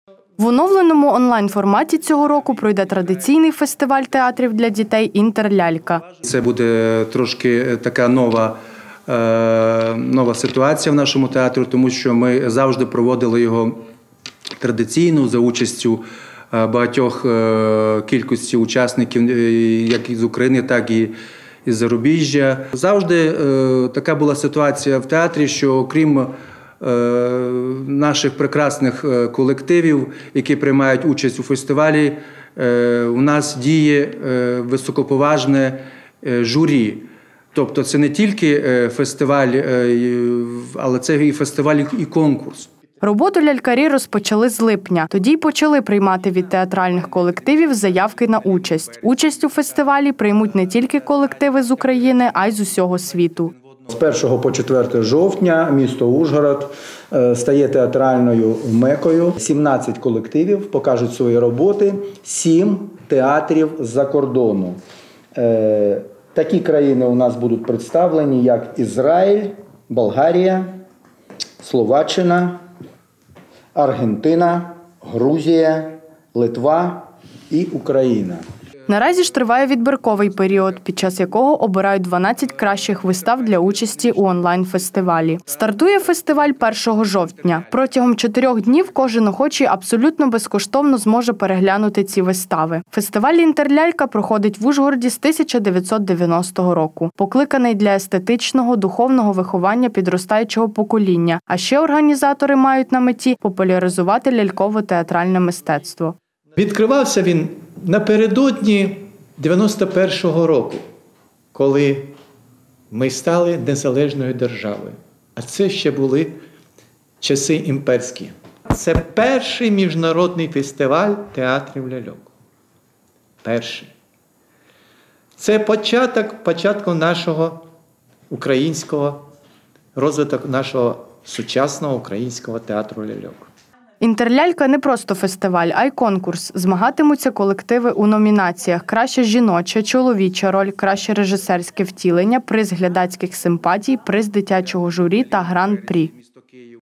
В оновленому онлайн-форматі цього року пройде традиційний фестиваль театрів для дітей «Інтерлялька». Це буде трошки така нова ситуація в нашому театрі, тому що ми завжди проводили його традиційно за участю багатьох кількості учасників, як із України, так і із зарубіжжя. Завжди така була ситуація в театрі, що окрім наших прекрасних колективів, які приймають участь у фестивалі, у нас діє високоповажне журі. Тобто це не тільки фестиваль, але це і фестиваль, і конкурс. Роботу лялькарі розпочали з липня. Тоді й почали приймати від театральних колективів заявки на участь. Участь у фестивалі приймуть не тільки колективи з України, а й з усього світу. З 1 по 4 жовтня місто Ужгород стає театральною мекою. 17 колективів покажуть свої роботи, 7 театрів з-за кордону. Такі країни у нас будуть представлені, як Ізраїль, Болгарія, Словаччина, Аргентина, Грузія, Литва і Україна. Наразі ж триває відбірковий період, під час якого обирають 12 кращих вистав для участі у онлайн-фестивалі. Стартує фестиваль 1 жовтня. Протягом 4 днів кожен охочий абсолютно безкоштовно зможе переглянути ці вистави. Фестиваль «Інтерлялька» проходить в Ужгороді з 1990 року. Покликаний для естетичного, духовного виховання підростаючого покоління. А ще організатори мають на меті популяризувати ляльково-театральне мистецтво. Відкривався він напередодні 91-го року, коли ми стали незалежною державою. А це ще були часи імперські. Це перший міжнародний фестиваль театрів ляльок. Перший. Це початок нашого українського, розвиток нашого сучасного українського театру ляльок. «Інтерлялька» – не просто фестиваль, а й конкурс. Змагатимуться колективи у номінаціях «Краща жіноча, чоловіча роль», «Краще режисерське втілення», «Приз глядацьких симпатій», «Приз дитячого журі» та «Гран-прі».